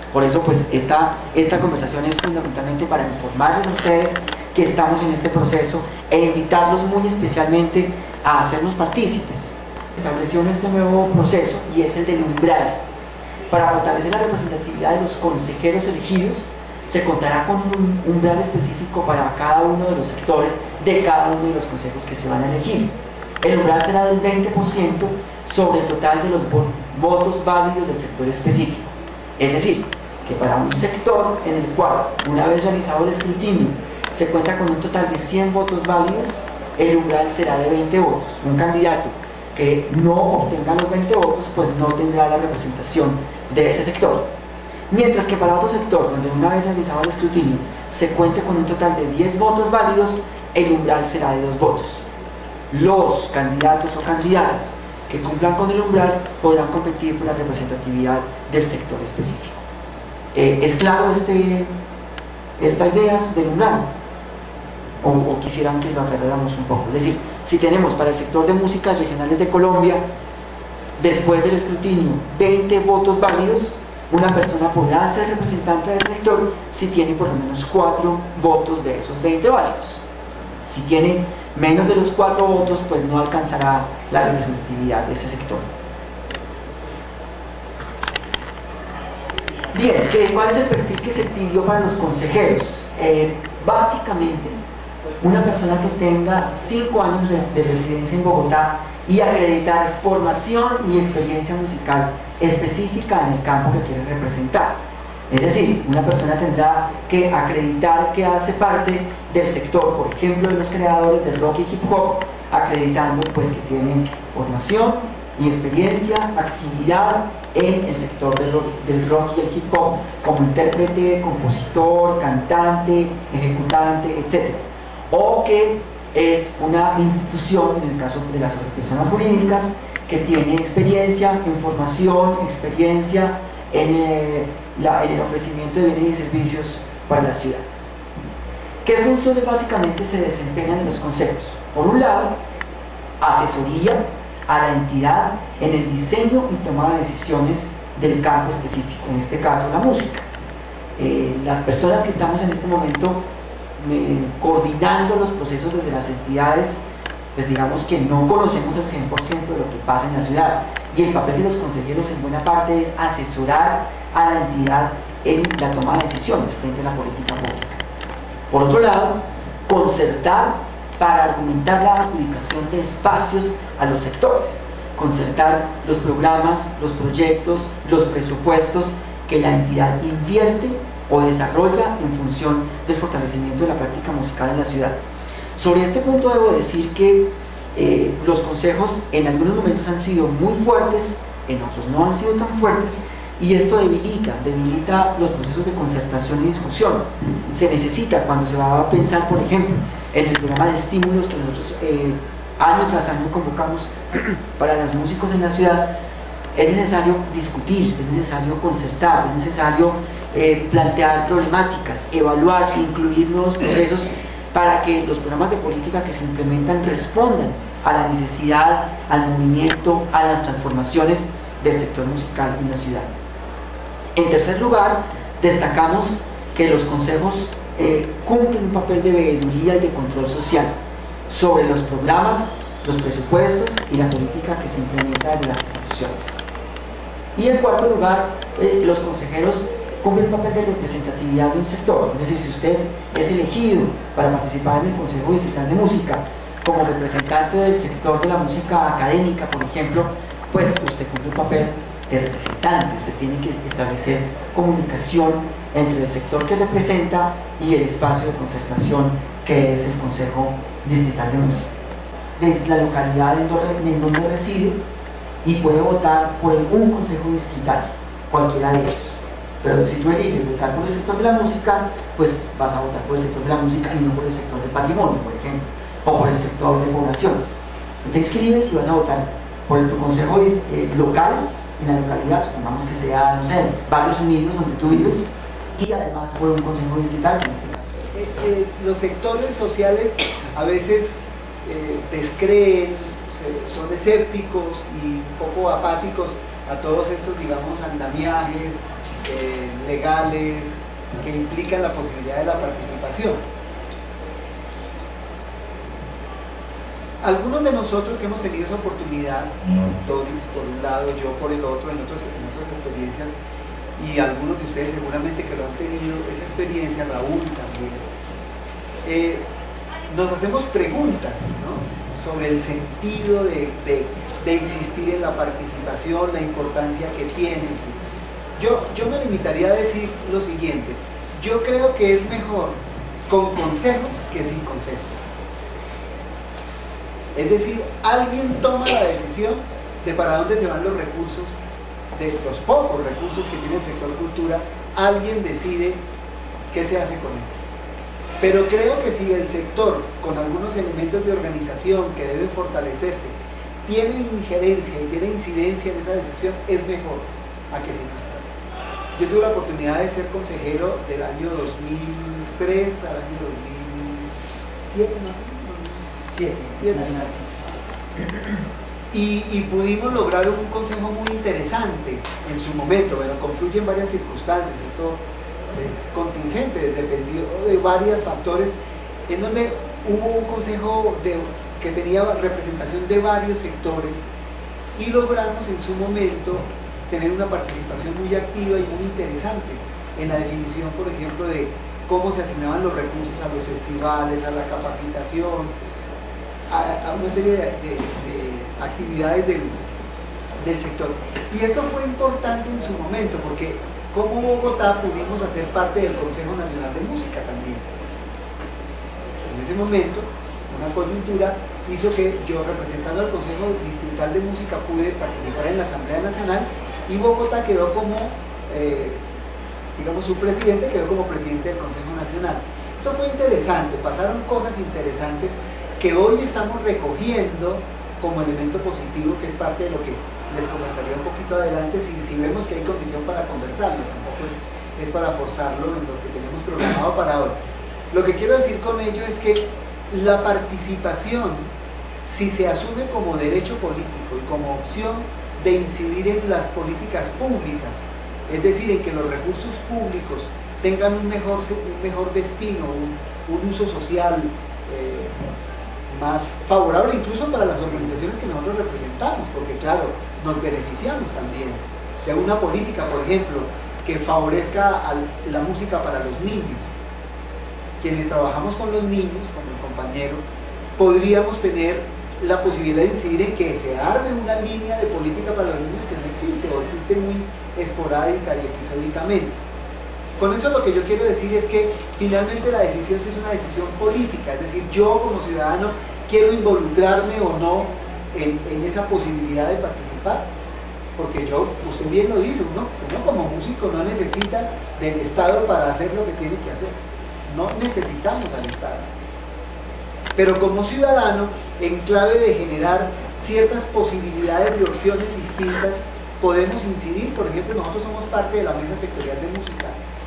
Por eso pues esta conversación es fundamentalmente para informarles a ustedes que estamos en este proceso e invitarlos muy especialmente a hacernos partícipes. Estableció este nuevo proceso y es el del umbral. Para fortalecer la representatividad de los consejeros elegidos, se contará con un umbral específico para cada uno de los sectores de cada uno de los consejos que se van a elegir. El umbral será del 20% sobre el total de los votos válidos del sector específico. Es decir, que para un sector en el cual, una vez realizado el escrutinio, se cuenta con un total de 100 votos válidos, el umbral será de 20 votos. Un candidato que no obtenga los 20 votos, pues no tendrá la representación de ese sector. Mientras que para otro sector, donde una vez realizado el escrutinio, se cuente con un total de 10 votos válidos, el umbral será de 2 votos. Los candidatos o candidatas que cumplan con el umbral podrán competir por la representatividad del sector específico. ¿Es claro esta idea del umbral? O quisieran que lo aclaráramos un poco. Es decir, si tenemos para el sector de músicas regionales de Colombia, después del escrutinio, 20 votos válidos, una persona podrá ser representante del sector si tiene por lo menos 4 votos de esos 20 válidos. Si tiene menos de los 4 votos, pues no alcanzará la representatividad de ese sector. Bien, ¿cuál es el perfil que se pidió para los consejeros? Básicamente, una persona que tenga 5 años de residencia en Bogotá y acreditar formación y experiencia musical específica en el campo que quiere representar. Es decir, una persona tendrá que acreditar que hace parte del sector, por ejemplo, de los creadores del rock y hip hop, acreditando pues que tienen formación y experiencia, actividad en el sector del rock y el hip hop, como intérprete, compositor, cantante, ejecutante, etc. O que es una institución, en el caso de las personas jurídicas, que tiene experiencia en formación, experiencia en el ofrecimiento de bienes y servicios para la ciudad. ¿Qué funciones básicamente se desempeñan en los consejos? Por un lado, asesoría a la entidad en el diseño y toma de decisiones del campo específico, en este caso la música. Las personas que estamos en este momento coordinando los procesos desde las entidades, pues digamos que no conocemos el 100% de lo que pasa en la ciudad, y el papel de los consejeros en buena parte es asesorar a la entidad en la toma de decisiones frente a la política pública. Por otro lado, concertar para argumentar la adjudicación de espacios a los sectores, concertar los programas, los proyectos, los presupuestos que la entidad invierte o desarrolla en función del fortalecimiento de la práctica musical en la ciudad. Sobre este punto debo decir que los consejos en algunos momentos han sido muy fuertes, en otros no han sido tan fuertes, y esto debilita los procesos de concertación y discusión. Se necesita, cuando se va a pensar, por ejemplo, en el programa de estímulos que nosotros año tras año convocamos para los músicos en la ciudad, es necesario discutir, es necesario concertar, es necesario plantear problemáticas, evaluar, incluir nuevos procesos para que los programas de política que se implementan respondan a la necesidad, al movimiento, a las transformaciones del sector musical en la ciudad. En tercer lugar, destacamos que los consejos cumplen un papel de veeduría y de control social sobre los programas, los presupuestos y la política que se implementa desde las instituciones. Y en cuarto lugar, los consejeros cumplen un papel de representatividad de un sector. Es decir, si usted es elegido para participar en el Consejo Distrital de Música como representante del sector de la música académica, por ejemplo, pues usted cumple un papel de representante. Usted tiene que establecer comunicación entre el sector que representa y el espacio de concertación que es el Consejo Distrital de Música. Desde la localidad en donde reside, y puede votar por un consejo distrital, cualquiera de ellos. Pero si tú eliges votar por el sector de la música, pues vas a votar por el sector de la música y no por el sector del patrimonio, por ejemplo, o por el sector de poblaciones. Te inscribes y vas a votar por tu consejo local en la localidad, supongamos que sea, no sé, Barrios Unidos, donde tú vives, y además por un consejo distrital, en este caso. Los sectores sociales a veces descreen, son escépticos y un poco apáticos a todos estos, digamos, andamiajes legales que implican la posibilidad de la participación. Algunos de nosotros que hemos tenido esa oportunidad, Doris por un lado, yo por el otro, en otras experiencias, y algunos de ustedes seguramente que lo han tenido, esa experiencia, Raúl también, nos hacemos preguntas, ¿no?, sobre el sentido de insistir en la participación, la importancia que tiene. Yo me limitaría a decir lo siguiente: yo creo que es mejor con consejos que sin consejos. Es decir, alguien toma la decisión de para dónde se van los recursos, de los pocos recursos que tiene el sector cultura, alguien decide qué se hace con eso. Pero creo que si el sector, con algunos elementos de organización que deben fortalecerse, tiene injerencia y tiene incidencia en esa decisión, es mejor a que si no está. Yo tuve la oportunidad de ser consejero del año 2003 al año 2007, más o menos. 7 nacional. Y pudimos lograr un consejo muy interesante en su momento. Bueno, confluyen varias circunstancias, esto es contingente, dependió de varios factores, en donde hubo un consejo que tenía representación de varios sectores, y logramos en su momento tener una participación muy activa y muy interesante en la definición, por ejemplo, de cómo se asignaban los recursos a los festivales, a la capacitación, a una serie de actividades del sector. Y esto fue importante en su momento porque como Bogotá pudimos hacer parte del Consejo Nacional de Música también. En ese momento, una coyuntura hizo que yo, representando al Consejo Distrital de Música, pude participar en la Asamblea Nacional, y Bogotá quedó como, digamos, su presidente quedó como presidente del Consejo Nacional. Esto fue interesante, pasaron cosas interesantes que hoy estamos recogiendo como elemento positivo, que es parte de lo que les conversaría un poquito adelante si vemos que hay condición para conversarlo, tampoco es para forzarlo en lo que tenemos programado para hoy. Lo que quiero decir con ello es que la participación, si se asume como derecho político y como opción de incidir en las políticas públicas, es decir, en que los recursos públicos tengan un mejor destino, un uso social más favorable incluso para las organizaciones que nosotros representamos, porque claro, nos beneficiamos también de una política, por ejemplo, que favorezca a la música para los niños. Quienes trabajamos con los niños, como el compañero, podríamos tener la posibilidad de incidir en que se arme una línea de política para los niños que no existe, o existe muy esporádica y episódicamente. Con eso lo que yo quiero decir es que finalmente la decisión es una decisión política, es decir, yo como ciudadano quiero involucrarme o no en esa posibilidad de participar, porque usted bien lo dice, uno como músico no necesita del Estado para hacer lo que tiene que hacer, no necesitamos al Estado, pero como ciudadano, en clave de generar ciertas posibilidades de opciones distintas, podemos incidir. Por ejemplo, nosotros somos parte de la mesa sectorial de música,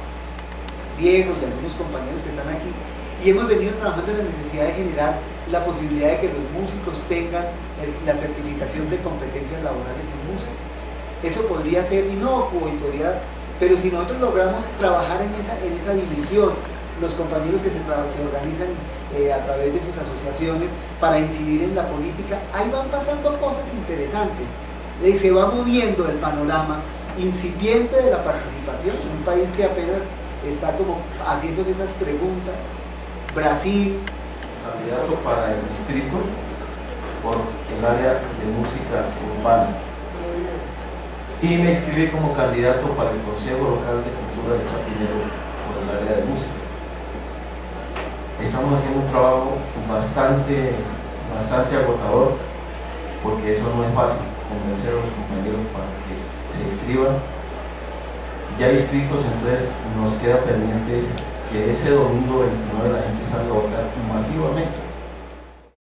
Diego y algunos compañeros que están aquí, y hemos venido trabajando en la necesidad de generar la posibilidad de que los músicos tengan la certificación de competencias laborales en música. Eso podría ser inocuo, pero si nosotros logramos trabajar en esa dimensión, los compañeros que se organizan a través de sus asociaciones para incidir en la política, ahí van pasando cosas interesantes, se va moviendo el panorama incipiente de la participación en un país que apenas está como haciéndose esas preguntas. Brasil. Candidato para el distrito por el área de música urbana, y me inscribí como candidato para el Consejo Local de Cultura de Chapinero por el área de música. Estamos haciendo un trabajo bastante agotador, porque eso no es fácil, convencer a los compañeros para que se inscriban. Ya inscritos, entonces nos queda pendientes que ese domingo 29 la gente salga a votar masivamente.